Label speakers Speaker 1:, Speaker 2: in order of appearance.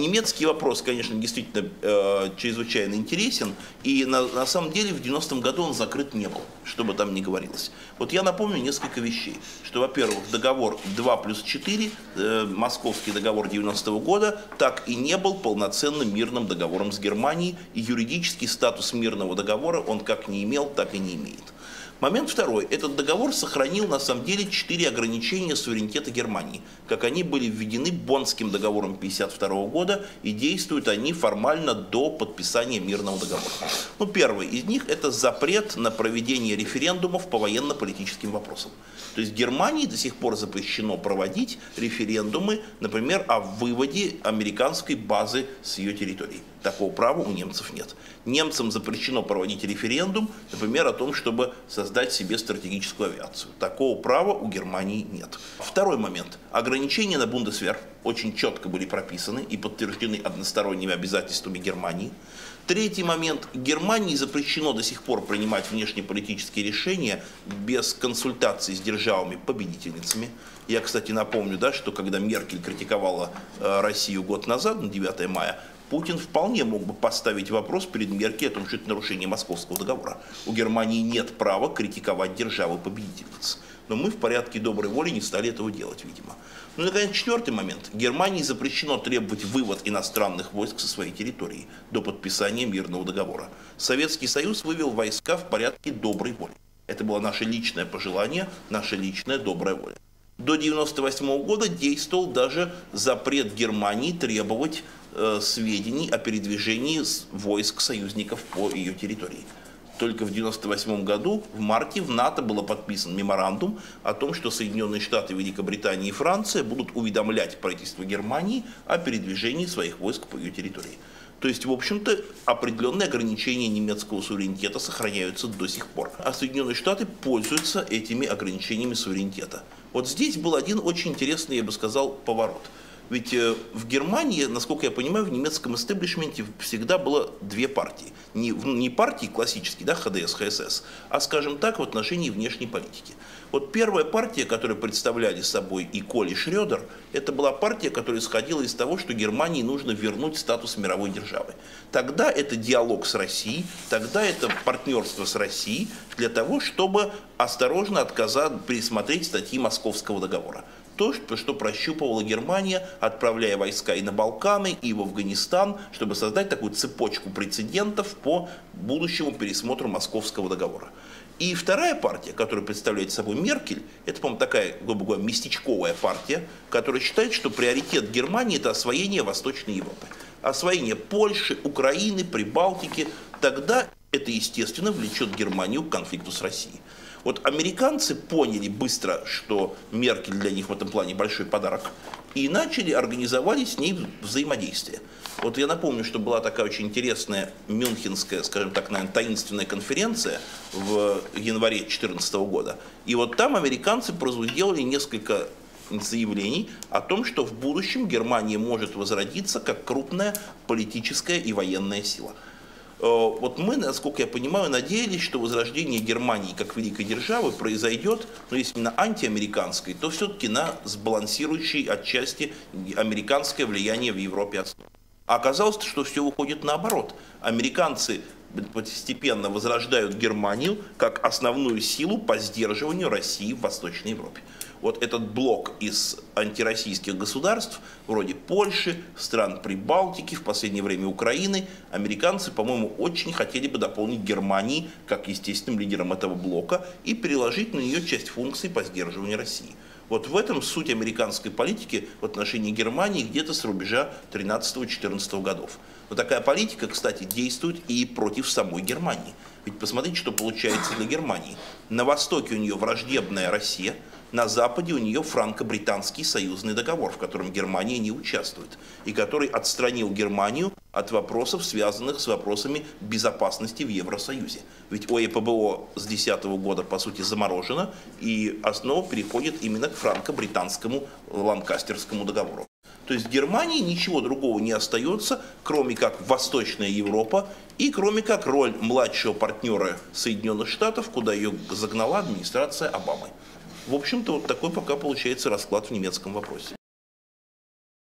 Speaker 1: немецкий вопрос, конечно, действительно чрезвычайно интересен, и на самом деле в 90-м году он закрыт не был, что бы там ни говорилось. Вот я напомню несколько вещей, что, во-первых, договор 2+4, московский договор 90-го года, так и не был полноценным мирным договором с Германией, и юридический статус мирного договора он как не имел, так и не имеет. Момент второй. Этот договор сохранил на самом деле 4 ограничения суверенитета Германии, как они были введены Боннским договором 1952 года, и действуют они формально до подписания мирного договора. Ну, первый из них – это запрет на проведение референдумов по военно-политическим вопросам. То есть Германии до сих пор запрещено проводить референдумы, например, о выводе американской базы с ее территории. Такого права у немцев нет. Немцам запрещено проводить референдум, например, о том, чтобы создать себе стратегическую авиацию. Такого права у Германии нет. Второй момент. Ограничения на Бундесвер очень четко были прописаны и подтверждены односторонними обязательствами Германии. Третий момент. Германии запрещено до сих пор принимать внешнеполитические решения без консультаций с державами-победительницами. Я, кстати, напомню, да, что когда Меркель критиковала Россию год назад, на 9 мая, Путин вполне мог бы поставить вопрос перед Меркель о том, что это нарушение Московского договора. У Германии нет права критиковать державы-победительниц. Но мы в порядке доброй воли не стали этого делать, видимо. Ну и, наконец, четвертый момент. Германии запрещено требовать вывод иностранных войск со своей территории до подписания мирного договора. Советский Союз вывел войска в порядке доброй воли. Это было наше личное пожелание, наша личная добрая воля. До 1998 года действовал даже запрет Германии требовать сведений о передвижении войск союзников по ее территории. Только в 1998 году, в марте, в НАТО было подписан меморандум о том, что Соединенные Штаты, Великобритания и Франция будут уведомлять правительство Германии о передвижении своих войск по ее территории. То есть, в общем-то, определенные ограничения немецкого суверенитета сохраняются до сих пор. А Соединенные Штаты пользуются этими ограничениями суверенитета. Вот здесь был один очень интересный, я бы сказал, поворот. Ведь в Германии, насколько я понимаю, в немецком истеблишменте всегда было две партии. Не партии классические, да, ХДС, ХСС, а, скажем так, в отношении внешней политики. Вот первая партия, которую представляли собой и Коль, и Шрёдер, это была партия, которая исходила из того, что Германии нужно вернуть статус мировой державы. Тогда это диалог с Россией, тогда это партнерство с Россией для того, чтобы осторожно пересмотреть статьи Московского договора. То, что прощупывала Германия, отправляя войска и на Балканы, и в Афганистан, чтобы создать такую цепочку прецедентов по будущему пересмотру Московского договора. И вторая партия, которую представляет собой Меркель, это, по-моему, такая, грубо говоря, местечковая партия, которая считает, что приоритет Германии – это освоение Восточной Европы. Освоение Польши, Украины, Прибалтики. Тогда это, естественно, влечет Германию к конфликту с Россией. Вот американцы поняли быстро, что Меркель для них в этом плане большой подарок, и организовали с ней взаимодействие. Вот я напомню, что была такая очень интересная мюнхенская, скажем так, наверное, таинственная конференция в январе 2014 года. И вот там американцы сделали несколько заявлений о том, что в будущем Германия может возродиться как крупная политическая и военная сила. Вот мы, насколько я понимаю, надеялись, что возрождение Германии как великой державы произойдет, но если на антиамериканской, то все-таки на сбалансирующей отчасти американское влияние в Европе основе. А оказалось, что все выходит наоборот. Американцы постепенно возрождают Германию как основную силу по сдерживанию России в Восточной Европе. Вот этот блок из антироссийских государств, вроде Польши, стран Прибалтики, в последнее время Украины, американцы, по-моему, очень хотели бы дополнить Германии как естественным лидером этого блока и переложить на нее часть функций по сдерживанию России. Вот в этом суть американской политики в отношении Германии где-то с рубежа 13-14 годов. Но такая политика, кстати, действует и против самой Германии. Ведь посмотрите, что получается для Германии. На востоке у нее враждебная Россия, на западе у нее франко-британский союзный договор, в котором Германия не участвует, и который отстранил Германию от вопросов, связанных с вопросами безопасности в Евросоюзе. Ведь ОЕПБО с 2010 года, по сути, заморожено, и основа переходит именно к франко-британскому Ланкастерскому договору. То есть Германии ничего другого не остается, кроме как Восточная Европа и кроме как роль младшего партнера Соединенных Штатов, куда ее загнала администрация Обамы. В общем-то, вот такой пока получается расклад в немецком вопросе.